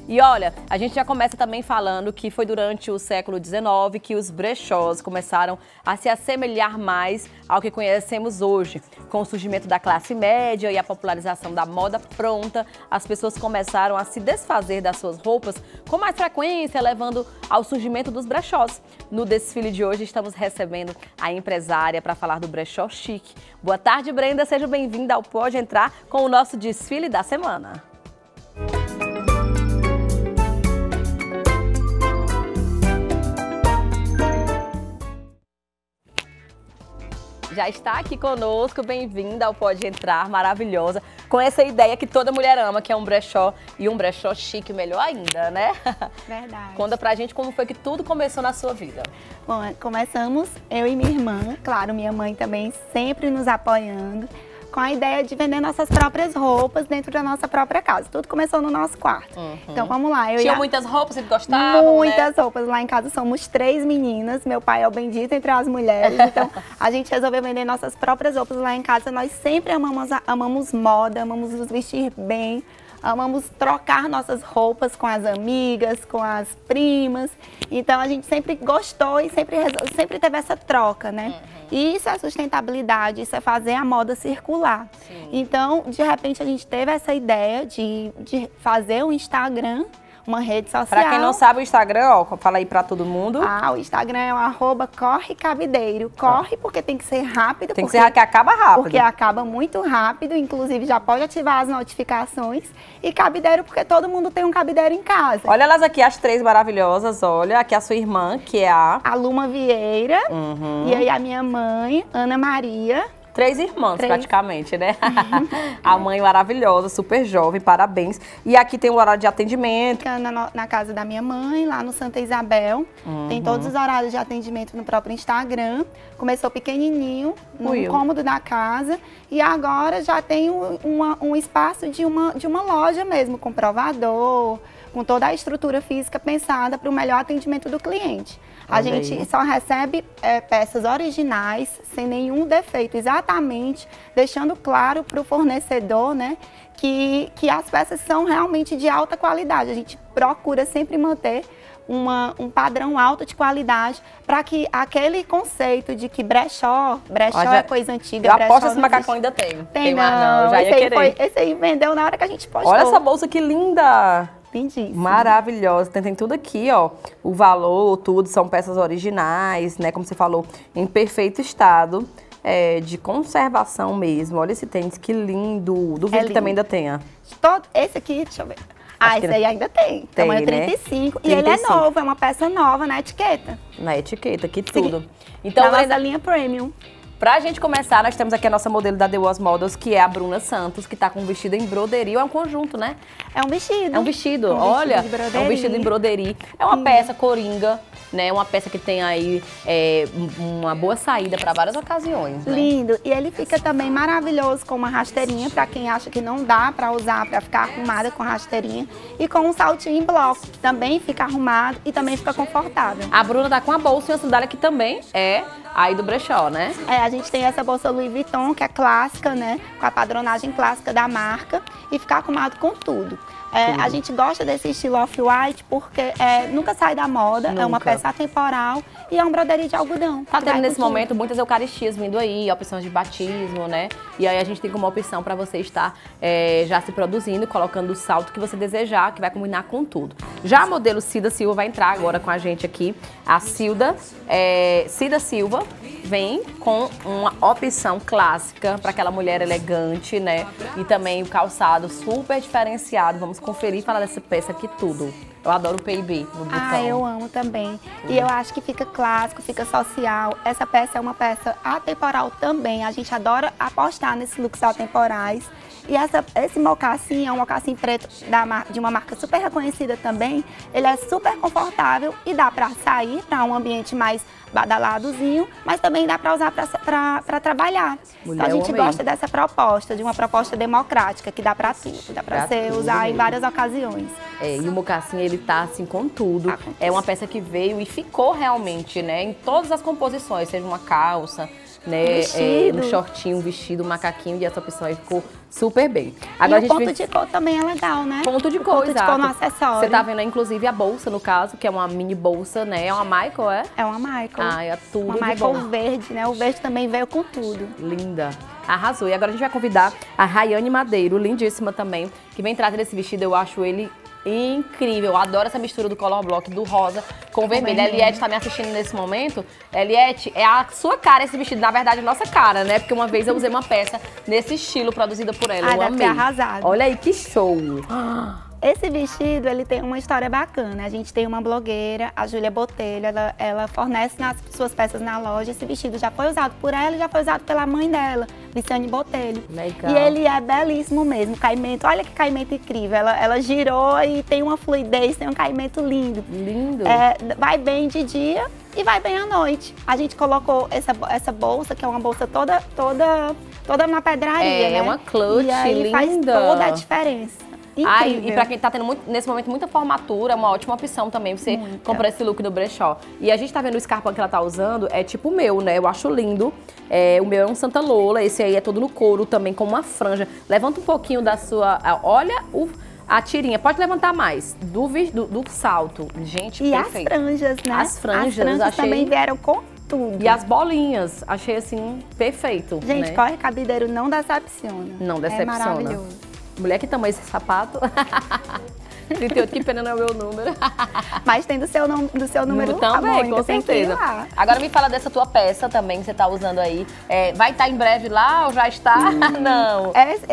E olha, a gente já começa também falando que foi durante o século XIX que os brechós começaram a se assemelhar mais ao que conhecemos hoje. Com o surgimento da classe média e a popularização da moda pronta, as pessoas começaram a se desfazer das suas roupas com mais frequência, levando ao surgimento dos brechós. No desfile de hoje estamos recebendo a empresária para falar do brechó chique. Boa tarde, Brenda, seja bem-vinda ao Pode Entrar com o nosso desfile da semana. Já está aqui conosco, bem-vinda ao Pode Entrar, maravilhosa, com essa ideia que toda mulher ama, que é um brechó e um brechó chique, melhor ainda, né? Verdade. Conta pra gente como foi que tudo começou na sua vida. Bom, começamos eu e minha irmã, claro, minha mãe também sempre nos apoiando, com a ideia de vender nossas próprias roupas dentro da nossa própria casa. Tudo começou no nosso quarto. Então vamos lá. Tinha muitas roupas, vocês gostavam, muitas né? roupas. Lá em casa somos 3 meninas, meu pai é o bendito entre as mulheres. Então a gente resolveu vender nossas próprias roupas lá em casa. Nós sempre amamos moda, amamos nos vestir bem. Amamos trocar nossas roupas com as amigas, com as primas. Então a gente sempre gostou e sempre teve essa troca, né? E isso é sustentabilidade, isso é fazer a moda circular. Sim. Então, de repente, a gente teve essa ideia de fazer um Instagram, uma rede social. Pra quem não sabe o Instagram, ó, fala aí pra todo mundo. O Instagram é o @correcabideiro. Corre porque tem que ser rápido. Tem que ser que acaba rápido. Porque acaba muito rápido, inclusive já pode ativar as notificações. E cabideiro porque todo mundo tem um cabideiro em casa. Olha elas aqui, as 3 maravilhosas, olha. Aqui a sua irmã, que é a Luma Vieira. E aí a minha mãe, Ana Maria. 3 irmãs, praticamente, né? A mãe maravilhosa, super jovem, parabéns. E aqui tem o horário de atendimento. Na casa da minha mãe, lá no Santa Isabel. Tem todos os horários de atendimento no próprio Instagram. Começou pequenininho, no cômodo da casa. E agora já tem um espaço de uma loja mesmo, com provador, com toda a estrutura física pensada para o melhor atendimento do cliente. A gente só recebe peças originais, sem nenhum defeito, exatamente, deixando claro para o fornecedor, né, que as peças são realmente de alta qualidade. A gente procura sempre manter um padrão alto de qualidade para que aquele conceito de que brechó é coisa antiga. Eu aposto que esse macacão ainda tem. Tem não, já ia querer. Esse aí vendeu na hora que a gente postou. Olha essa bolsa que linda! Lindíssimo. Maravilhosa, tem tudo aqui, ó, o valor, tudo, são peças originais, né, como você falou, em perfeito estado, de conservação mesmo. Olha esse tênis, que lindo, duvido que também ainda tenha. Esse aqui, deixa eu ver. Esse aí ainda tem, tamanho 35, né? E ele é novo, é uma peça nova na etiqueta. Na etiqueta, aqui tudo. Então, nossa linha premium. Pra gente começar, nós temos aqui a nossa modelo da The Was Models, que é a Bruna Santos, que tá com um vestido em broderie, ou é um conjunto, né? É um vestido. É um vestido, olha, é um vestido em broderie. É uma peça coringa, né? Uma peça que tem aí uma boa saída para várias ocasiões, né? Lindo. E ele fica também maravilhoso com uma rasteirinha, para quem acha que não dá para usar, para ficar arrumada com rasteirinha. E com um saltinho em bloco, que também fica arrumado e também fica confortável. A Bruna tá com a bolsa e uma sandália que também é aí do brechó, né? A gente tem essa bolsa Louis Vuitton, que é clássica, né? Com a padronagem clássica da marca e fica arrumado com tudo. A gente gosta desse estilo off-white porque nunca sai da moda, é uma peça atemporal e é um broderie de algodão. Tá tendo nesse momento muitas eucaristias vindo aí, opções de batismo, né? E aí a gente tem como opção para você estar já se produzindo, colocando o salto que você desejar, que vai combinar com tudo. Já a modelo Cida Silva vai entrar agora com a gente aqui. A Cida Silva vem com uma opção clássica para aquela mulher elegante, né? E também o calçado super diferenciado. Vamos conferir e falar dessa peça aqui tudo. Eu adoro o PIB no botão. Eu amo também. E eu acho que fica clássico, fica social. Essa peça é uma peça atemporal também. A gente adora apostar nesses looks atemporais. E esse mocassim é um mocassim preto de uma marca super reconhecida também. Ele é super confortável e dá para sair para um ambiente mais badaladozinho, mas também dá para usar para trabalhar. Então a gente gosta dessa proposta, de uma proposta democrática, que dá para tudo, dá para você usar em várias ocasiões. E o mocassim, ele tá assim com tudo. É uma peça que veio e ficou realmente, né? Em todas as composições, seja uma calça, né? Um shortinho, um vestido, um macaquinho, e essa opção aí ficou super bem. Agora, e o ponto de cor também é legal, né? Ponto de cor, exato. Ponto de cor no acessório. Você tá vendo, inclusive, a bolsa, no caso, que é uma mini bolsa, né? É uma Michael, é? É uma Michael. Ah, é tudo uma de Michael bom. verde, né? O verde também veio com tudo. Linda. Arrasou. E agora a gente vai convidar a Rayane Madeiro, lindíssima também, que vem trazer esse vestido. Eu acho ele incrível. Eu adoro essa mistura do color block, do rosa com o vermelho. A Eliette tá me assistindo nesse momento. Eliette, é a sua cara esse vestido. Na verdade, a nossa cara, né? Porque uma vez eu usei uma peça nesse estilo produzida por ela. Eu amei. Arrasado. Olha aí que show. Esse vestido, ele tem uma história bacana. A gente tem uma blogueira, a Júlia Botelho, ela fornece as suas peças na loja. Esse vestido já foi usado por ela e já foi usado pela mãe dela, Viciane Botelho. Legal. E ele é belíssimo mesmo, caimento. Olha que caimento incrível. Ela girou e tem uma fluidez, tem um caimento lindo. Lindo. Vai bem de dia e vai bem à noite. A gente colocou essa bolsa, que é uma bolsa toda na pedraria, né? É uma clutch, e aí linda. Faz toda a diferença. E pra quem tá tendo nesse momento muita formatura, é uma ótima opção também você comprar esse look no brechó. E a gente tá vendo o escarpão que ela tá usando, é tipo o meu, né? Eu acho lindo. O meu é um Santa Lola, esse aí é todo no couro também, com uma franja. Levanta um pouquinho da sua... Olha a tirinha, pode levantar mais, do salto. Gente, e perfeito. As franjas, né? As franjas achei... também vieram com tudo. E as bolinhas, achei assim, perfeito. Gente, né? corre cabideiro não decepciona. Não decepciona. É maravilhoso. Mulher, que tamanho esse sapato? 38, que pena não é o meu número. Mas tem do seu número também, com certeza. Agora me fala dessa tua peça também que você tá usando aí. Vai estar em breve lá ou já está? Não.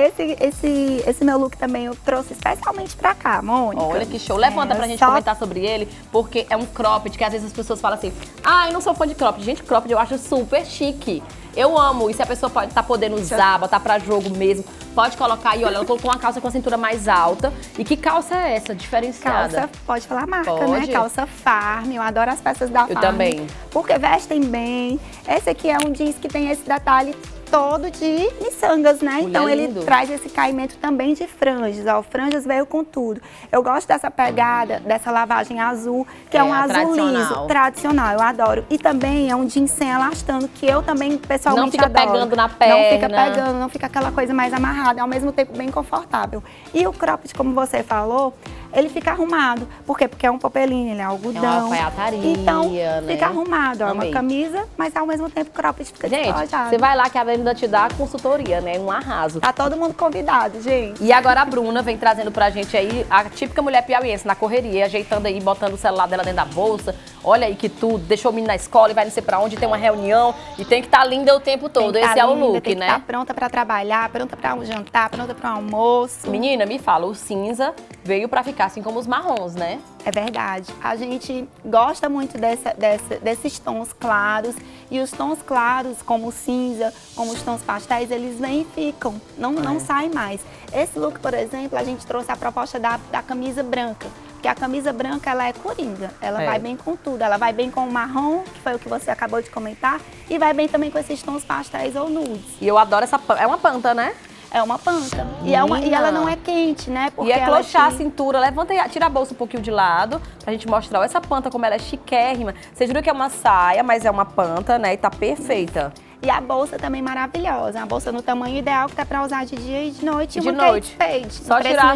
Esse meu look também eu trouxe especialmente pra cá, Mônica. Olha que show. Levanta pra gente comentar sobre ele, porque é um cropped que às vezes as pessoas falam assim, eu não sou fã de cropped. Gente, cropped eu acho super chique. Eu amo, e se a pessoa tá podendo usar, botar pra jogo mesmo, pode colocar aí, olha, eu tô com uma calça com a cintura mais alta. E que calça é essa, diferenciada? Calça, pode falar a marca, né? Calça Farm, eu adoro as peças da Farm. Eu também. Porque vestem bem. Esse aqui é um jeans que tem esse detalhe todo de miçangas, né? Então ele traz esse caimento também de franjas, ó, franjas veio com tudo. Eu gosto dessa pegada, dessa lavagem azul, que é um azul liso, tradicional, eu adoro. E também é um jeans sem elastano, que eu também pessoalmente adoro. Não fica pegando na perna. Não fica pegando, não fica aquela coisa mais amarrada, ao mesmo tempo bem confortável. E o cropped, como você falou, ele fica arrumado. Por quê? Porque é um popelinho, ele é algodão. É uma alfaiataria, então, né? fica arrumado, ó, uma camisa, mas ao mesmo tempo o cropped fica despojado. Você vai lá que a Avenida te dá consultoria, né? Um arraso. Tá todo mundo convidado, gente. E agora a Bruna vem trazendo pra gente aí a típica mulher piauiense na correria, ajeitando aí, botando o celular dela dentro da bolsa. Olha aí que tudo, deixou o menino na escola e vai não sei pra onde, tem uma reunião e tem que estar linda o tempo todo. Esse é o look, tem que né? Tá pronta pra trabalhar, pronta pra um jantar, pronta pra um almoço. Menina, me fala, o cinza veio pra ficar assim como os marrons, né? É verdade. A gente gosta muito desses tons claros. E os tons claros, como o cinza, como os tons pastéis, eles vêm e ficam. Não saem mais. Esse look, por exemplo, a gente trouxe a proposta da camisa branca. Porque a camisa branca, ela é coringa. Ela vai bem com tudo. Ela vai bem com o marrom, que foi o que você acabou de comentar. E vai bem também com esses tons pastéis ou nudes. E eu adoro essa panta. É uma panta, né? É uma panta. E ela não é quente, né? Porque clochar a cintura, levanta e tira a bolsa um pouquinho de lado, pra gente mostrar. Olha essa panta, como ela é chiquérrima. Vocês viram que é uma saia, mas é uma panta, né? E tá perfeita. E a bolsa também maravilhosa. Uma bolsa no tamanho ideal, que tá pra usar de dia e de noite. De noite. Só tirar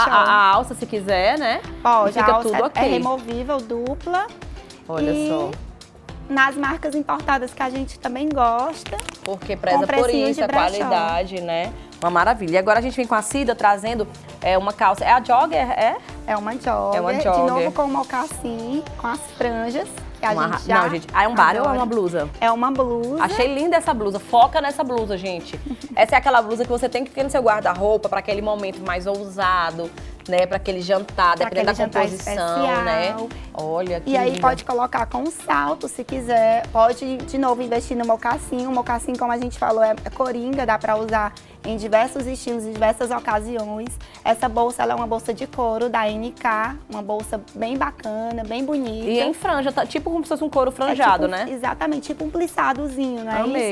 a alça se quiser, né? Pode, fica tudo ok. É removível, dupla. Olha só. Nas marcas importadas que a gente também gosta. Porque preza por isso, a qualidade, né? Uma maravilha. E agora a gente vem com a Cida trazendo uma calça. É a jogger, é? É uma jogger. É uma jogger. De novo com o mocassim, com as franjas. Que a gente já Não, gente. É um bar ou é uma blusa? É uma blusa. Achei linda essa blusa. Foca nessa blusa, gente. Essa é aquela blusa que você tem que ter no seu guarda-roupa para aquele momento mais ousado, né? Para aquele jantar, dependendo da composição, né? Olha que E aí linda. pode colocar com um salto, se quiser. Pode, de novo, investir no mocassim. O mocassim, como a gente falou, é coringa, dá para usar em diversos estilos, em diversas ocasiões. Essa bolsa, ela é uma bolsa de couro da NK, uma bolsa bem bacana, bem bonita. E em franja, tipo como se fosse um couro franjado, né? Exatamente, tipo um plissadozinho, né? Amei. Isso?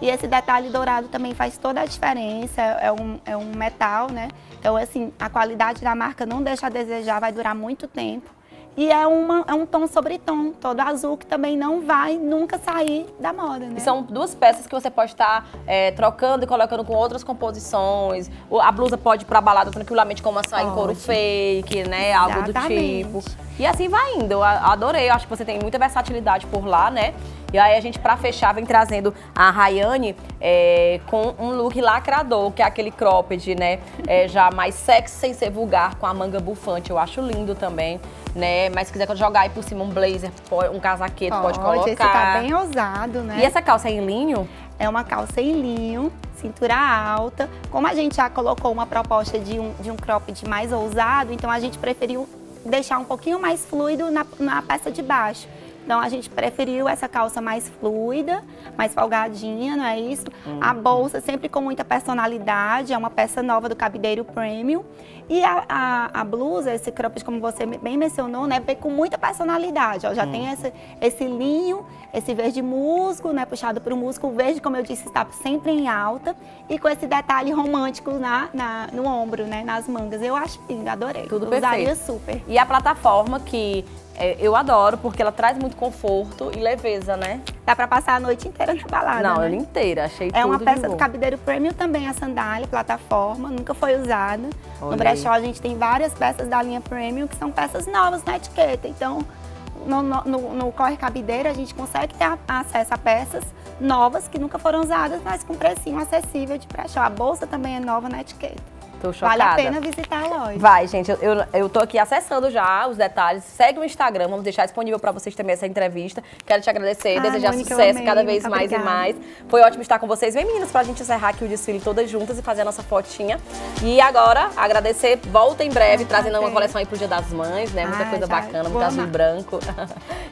E esse detalhe dourado também faz toda a diferença, é um metal, né? Então, assim, a qualidade da marca não deixa a desejar, vai durar muito tempo. E é um tom sobre tom, todo azul, que também não vai nunca sair da moda, né? E são duas peças que você pode estar trocando e colocando com outras composições. A blusa pode ir pra balada tranquilamente com uma saia em couro fake, né? Algo do tipo. E assim vai indo. Eu adorei, eu acho que você tem muita versatilidade por lá, né? E aí a gente, pra fechar, vem trazendo a Rayane com um look lacrador, que é aquele cropped, né? Já mais sexy, sem ser vulgar, com a manga bufante. Eu acho lindo também, né? Mas se quiser jogar aí por cima um blazer, um casaquete, pode colocar. Esse tá bem ousado, né? E essa calça é em linho? É uma calça em linho, cintura alta. Como a gente já colocou uma proposta de um cropped mais ousado, então a gente preferiu deixar um pouquinho mais fluido na peça de baixo. Então, a gente preferiu essa calça mais fluida, mais folgadinha, não é isso? A bolsa sempre com muita personalidade, é uma peça nova do Cabideiro Premium. E a blusa, esse cropped, como você bem mencionou, né, vem com muita personalidade. Ó, já tem esse linho, esse verde musgo, né, puxado para o musgo. O verde, como eu disse, está sempre em alta. E com esse detalhe romântico no ombro, né, nas mangas. Eu acho lindo, adorei. Tudo perfeito. Usaria super. E a plataforma que... eu adoro, porque ela traz muito conforto e leveza, né? Dá pra passar a noite inteira na balada, Não, né? ela inteira, achei tudo É uma peça de bom. do Cabideiro Premium também, a sandália, plataforma, nunca foi usada. Olha no brechó a gente tem várias peças da linha Premium que são peças novas na etiqueta. Então, no Corre Cabideiro a gente consegue ter acesso a peças novas que nunca foram usadas, mas com precinho acessível de brechó. A bolsa também é nova na etiqueta. Tô chocada. Vale a pena visitar a loja. Vai, gente, eu tô aqui acessando já os detalhes. Segue o Instagram, vamos deixar disponível pra vocês também essa entrevista. Quero te agradecer, desejar Mônica, sucesso cada vez muito mais obrigada. e mais. Foi ótimo estar com vocês. Vem, meninas, pra gente encerrar aqui o desfile todas juntas e fazer a nossa fotinha. E agora, agradecer, volta em breve, trazendo uma coleção aí pro Dia das Mães, né? Muita coisa bacana, muito azul e branco.